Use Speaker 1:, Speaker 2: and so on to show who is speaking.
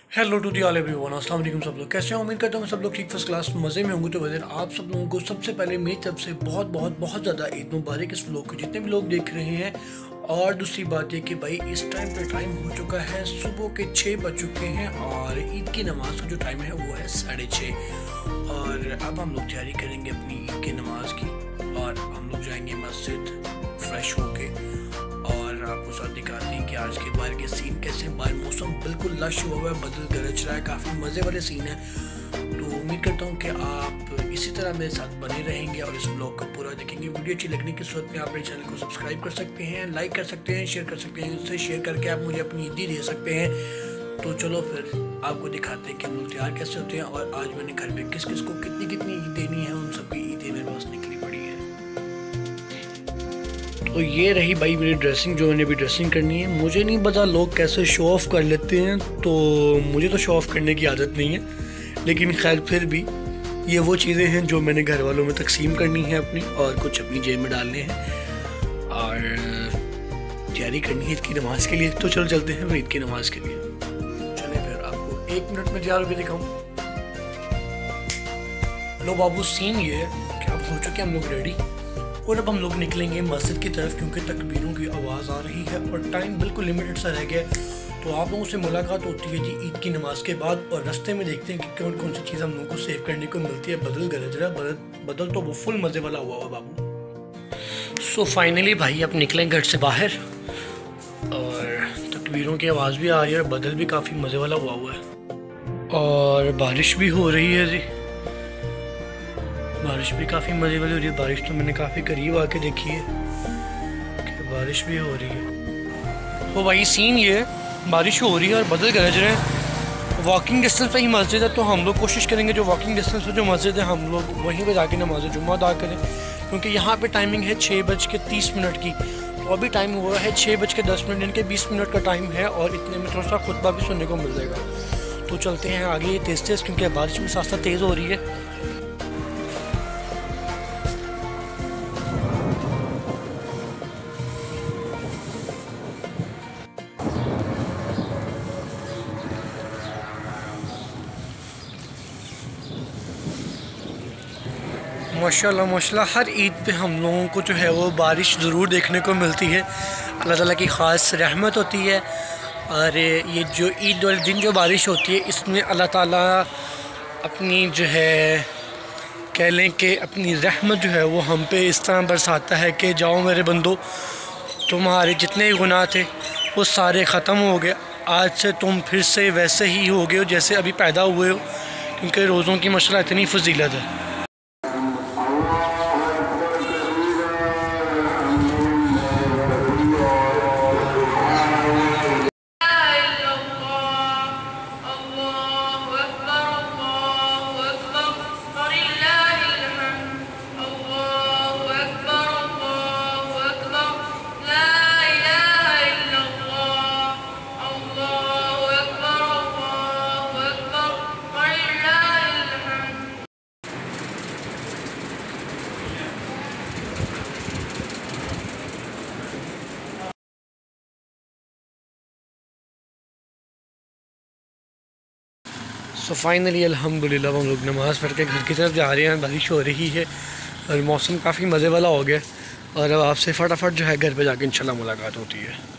Speaker 1: Hello to the all everyone, अस्सलाम वालेकुम। सब लोग कैसे हैं? उम्मीद करता हूँ सब लोग ठीक फर्स्ट क्लास मज़े में होंगे। तो वजह आप सब लोगों को सबसे पहले मेरी तरफ से बहुत बहुत बहुत ज़्यादा ईद मुबारक इस व्लॉग को जितने भी लोग देख रहे हैं। और दूसरी बात ये कि भाई इस टाइम पे टाइम हो चुका है, सुबह के 6 बज चुके हैं और ईद की नमाज़ का जो टाइम है वो है 6:30। और अब हम लोग तैयारी करेंगे अपनी ईद की नमाज़ की और हम लोग जाएंगे मस्जिद फ्रेश होके। और आपको साथ दिखाते हैं कि आज के बाहर के सीन कैसे हैं। बाहर मौसम बिल्कुल लश हुआ हुआ है, बदल गरज रहा है, काफ़ी मज़े वाले सीन है। तो उम्मीद करता हूँ कि आप इसी तरह मेरे साथ बने रहेंगे और इस ब्लॉग को पूरा देखेंगे। वीडियो अच्छी लगने की सूरत में आप मेरे चैनल को सब्सक्राइब कर सकते हैं, लाइक कर सकते हैं, शेयर कर सकते हैं। उससे शेयर करके आप मुझे अपनी ईदी दे सकते हैं। तो चलो फिर आपको दिखाते हैं कि हम लोग तैयार कैसे होते हैं और आज मैंने घर में किस किस को कितनी कितनी ईद देनी है, उन सबकी ईदें मेरे पास निकली पड़ी है। तो ये रही भाई मेरी ड्रेसिंग, जो मैंने भी ड्रेसिंग करनी है। मुझे नहीं पता लोग कैसे शो ऑफ़ कर लेते हैं, तो मुझे तो शो ऑफ़ करने की आदत नहीं है, लेकिन खैर फिर भी ये वो चीज़ें हैं जो मैंने घर वालों में तकसीम करनी है अपनी, और कुछ अपनी जेब में डालने हैं और तैयारी करनी है ईद की नमाज़ के लिए। तो चलो चलते हैं ईद की नमाज़ के लिए। चले फिर आपको 1 मिनट में तैयार होकर दिखाऊँ। लो बाबू, सीन ये है कि आप हो चुके हम लोग रेडी और अब हम लोग निकलेंगे मस्जिद की तरफ, क्योंकि तकबीरों की आवाज़ आ रही है और टाइम बिल्कुल लिमिटेड सा रह गया है। तो आप लोगों से मुलाकात होती है जी ईद की नमाज़ के बाद, और रास्ते में देखते हैं कि कौन कौन सी चीज़ हम लोगों को सेव करने को मिलती है। बदल गरज रहा है, बदल तो वो फुल मज़े वाला हुआ बाबू। सो फाइनली भाई अब निकलें घर से बाहर और तकबीरों की आवाज़ भी आ रही है और बदल भी काफ़ी मज़े वाला हुआ है और बारिश भी हो रही है जी। बारिश भी काफ़ी मज़े वाली हो रही है। बारिश तो मैंने काफ़ी करीब आके देखी है कि बारिश भी हो रही है। तो भाई सीन ये है, बारिश हो रही है और बदल गरज रहे हैं। वॉकिंग डिस्टेंस पे ही मस्जिद है, तो हम लोग कोशिश करेंगे जो वॉकिंग डिस्टेंस पे जो मस्जिद है हम लोग वहीं पे जाके नमाज़ जुम्मा अदा करें, क्योंकि यहाँ पे टाइमिंग है 6:30 की। तो अभी टाइम हुआ है 6:10, यानी कि 20 मिनट का टाइम है और इतने में थोड़ा सा खुतबा भी सुनने को मिल जाएगा। तो चलते हैं आगे तेज़ तेज़, क्योंकि बारिश भी साथ साथ तेज़ हो रही है। माशाल्लाह माशाल्लाह, हर ईद पे हम लोगों को जो है वो बारिश ज़रूर देखने को मिलती है। अल्लाह ताला की ख़ास रहमत होती है। और ये जो ईद वाले दिन जो बारिश होती है, इसमें अल्लाह ताला अपनी जो है कह लें कि अपनी रहमत जो है वो हम पे इस तरह बरसाता है कि जाओ मेरे बंदो, तुम्हारे जितने गुनाह थे वो सारे ख़त्म हो गए। आज से तुम फिर से वैसे ही हो गए हो जैसे अभी पैदा हुए हो, क्योंकि रोज़ों की माशाल्लाह इतनी फजीलत है। सो फाइनली अल्हम्दुलिल्लाह हम लोग नमाज़ पढ़ के घर की तरफ जा रहे हैं। बारिश हो रही है और मौसम काफ़ी मज़े वाला हो गया और अब आपसे फटाफट जो है घर पे जाके इंशाल्लाह मुलाकात होती है।